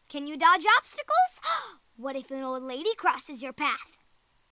Can you dodge obstacles? What if an old lady crosses your path?